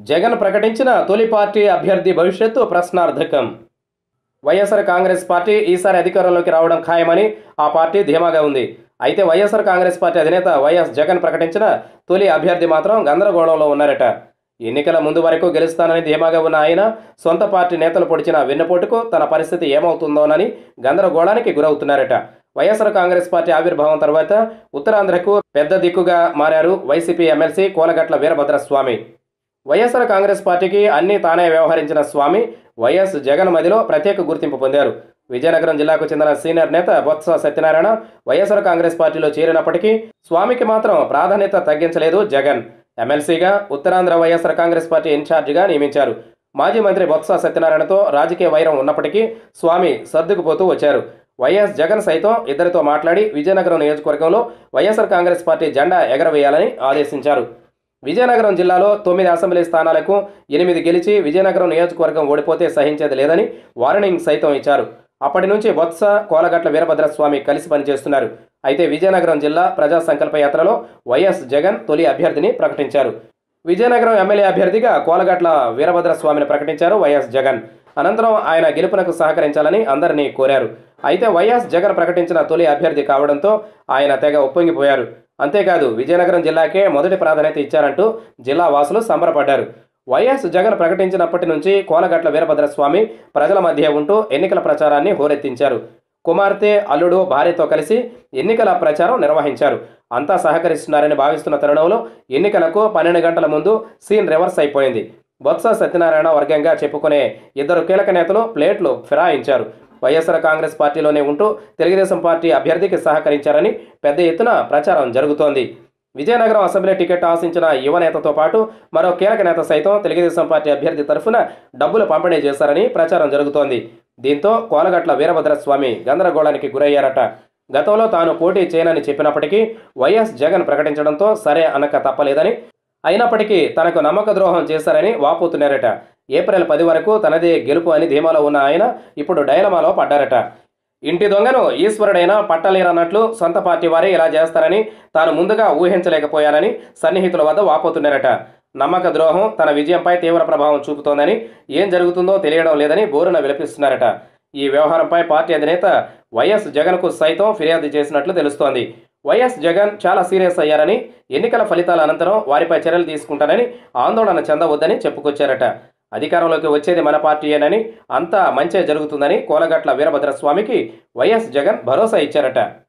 జగన్ ప్రకటించిన తొలి పార్టీ అభ్యర్థి భవిష్యత్తు ప్రశ్నార్థకం. వైఎస్ఆర్ కాంగ్రెస్ పార్టీ ఈసారి అధికారంలోకి రావడం ఖాయమని ఆ పార్టీ ధీమాగా ఉంది. అయితే వైఎస్ఆర్ కాంగ్రెస్ పార్టీ అధినేత వైఎస్ జగన్ ప్రకటించిన తొలి అభ్యర్థి మాత్రం గందరగోళంలో ఉన్నారట. ఎన్నికల ముందు వరకు గెలుస్తానని ధీమాగా ఉన్న ఆయన సొంత పార్టీ నేతలు పొడిచిన వెన్నుపోటుకు తన పరిస్థితి ఏమవుతుందోనని గందరగోళానికి గురవుతున్నారట. వైఎస్ఆర్ కాంగ్రెస్ పార్టీ ఆవిర్భావం తర్వాత ఉత్తరాంధ్రకు పెద్ద దిక్కుగా మారారు వైసీపీ ఎమ్మెల్సీ కోలగట్ల వీరభద్రస్వామి. వైఎస్ఆర్ కాంగ్రెస్ పార్టీకి అన్నీ తానే వ్యవహరించిన స్వామి వైఎస్ జగన్ మదిలో ప్రత్యేక గుర్తింపు పొందారు. విజయనగరం జిల్లాకు చెందిన సీనియర్ నేత బొత్స సత్యనారాయణ వైఎస్ఆర్ కాంగ్రెస్ పార్టీలో చేరినప్పటికీ స్వామికి మాత్రం ప్రాధాన్యత తగ్గించలేదు జగన్. ఎమ్మెల్సీగా ఉత్తరాంధ్ర వైఎస్ఆర్ కాంగ్రెస్ పార్టీ ఇన్ఛార్జిగా నియమించారు. మాజీ మంత్రి బొత్స సత్యనారాయణతో రాజకీయ వైరం ఉన్నప్పటికీ స్వామి సర్దుకుపోతూ వచ్చారు. వైఎస్ జగన్ సైతం ఇద్దరితో మాట్లాడి విజయనగరం నియోజకవర్గంలో వైఎస్ఆర్ కాంగ్రెస్ పార్టీ జెండా ఎగరవేయాలని ఆదేశించారు. విజయనగరం జిల్లాలో 9 అసెంబ్లీ స్థానాలకు 8 గెలిచి విజయనగరం నియోజకవర్గం ఓడిపోతే సహించేది లేదని వార్నింగ్ సైతం ఇచ్చారు. అప్పటి నుంచి బొత్స కోలగట్ల వీరభద్రస్వామి కలిసి పనిచేస్తున్నారు. అయితే విజయనగరం జిల్లా ప్రజా సంకల్ప యాత్రలో వైఎస్ జగన్ తొలి అభ్యర్థిని ప్రకటించారు. విజయనగరం ఎమ్మెల్యే అభ్యర్థిగా కోలగట్ల వీరభద్రస్వామిని ప్రకటించారు వైఎస్ జగన్. అనంతరం ఆయన గెలుపునకు సహకరించాలని అందరినీ కోరారు. అయితే వైఎస్ జగన్ ప్రకటించిన తొలి అభ్యర్థి కావడంతో ఆయన తెగ ఉప్పొంగిపోయారు. అంతేకాదు విజయనగరం జిల్లాకే మొదటి ప్రాధాన్యత ఇచ్చారంటూ జిల్లా వాసులు సంబరపడ్డారు. వైఎస్ జగన్ ప్రకటించినప్పటి నుంచి కోలగట్ల వీరభద్రస్వామి ప్రజల మధ్య ఉంటూ ఎన్నికల ప్రచారాన్ని హోరెత్తించారు. కుమార్తె, అల్లుడు, భార్యతో కలిసి ఎన్నికల ప్రచారం నిర్వహించారు. అంతా సహకరిస్తున్నారని భావిస్తున్న తరుణంలో ఎన్నికలకు 12 గంటల ముందు సీన్ రివర్స్ అయిపోయింది. బొత్స సత్యనారాయణ వర్గంగా చెప్పుకునే ఇద్దరు కీలక నేతలు ప్లేట్లు ఫిరాయించారు. వైఎస్ఆర్ కాంగ్రెస్ పార్టీలోనే ఉంటూ తెలుగుదేశం పార్టీ అభ్యర్థికి సహకరించారని పెద్ద ఎత్తున ప్రచారం జరుగుతోంది. విజయనగరం అసెంబ్లీ టికెట్ ఆశించిన యువ నేతతో పాటు మరో కీలక నేత సైతం తెలుగుదేశం పార్టీ అభ్యర్థి తరఫున డబ్బులు పంపిణీ చేశారని ప్రచారం జరుగుతోంది. దీంతో కోలగట్ల వీరభద్రస్వామి గందరగోళానికి గురయ్యారట. గతంలో తాను పోటీ చేయనని చెప్పినప్పటికీ వైఎస్ జగన్ ప్రకటించడంతో సరే అనక తప్పలేదని, అయినప్పటికీ తనకు నమ్మక ద్రోహం చేశారని వాపోతున్నారట. ఏప్రిల్ 10 వరకు తనదే గెలుపు అని ధీమాలో ఉన్న ఆయన ఇప్పుడు డైలమాలో పడ్డారట. ఇంటి దొంగను ఈశ్వరుడైనా పట్టలేరన్నట్లు సొంత పార్టీ వారే ఇలా చేస్తారని తాను ముందుగా ఊహించలేకపోయానని సన్నిహితుల వద్ద వాపోతున్నారట. నమ్మక ద్రోహం తన విజయంపై తీవ్ర ప్రభావం చూపుతోందని, ఏం జరుగుతుందో తెలియడం లేదని బోరున విలపిస్తున్నారట. ఈ వ్యవహారంపై పార్టీ అధినేత వైఎస్ జగన్కు సైతం ఫిర్యాదు చేసినట్లు తెలుస్తోంది. వైఎస్ జగన్ చాలా సీరియస్ అయ్యారని, ఎన్నికల ఫలితాల అనంతరం వారిపై చర్యలు తీసుకుంటానని ఆందోళన చెందవద్దని చెప్పుకొచ్చారట. అధికారంలోకి వచ్చేది మన పార్టీయేనని, అంతా మంచే జరుగుతుందని కోలగట్ల వీరభద్రస్వామికి వైఎస్ జగన్ భరోసా ఇచ్చారట.